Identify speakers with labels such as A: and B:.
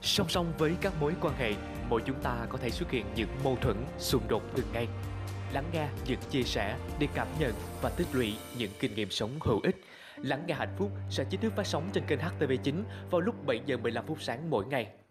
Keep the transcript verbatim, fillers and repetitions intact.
A: Song song với các mối quan hệ, mỗi chúng ta có thể xuất hiện những mâu thuẫn, xung đột từng ngày. Lắng nghe những chia sẻ để cảm nhận và tích lũy những kinh nghiệm sống hữu ích. Lắng nghe hạnh phúc sẽ chính thức phát sóng trên kênh hát tê vê chín vào lúc bảy giờ mười lăm phút sáng mỗi ngày.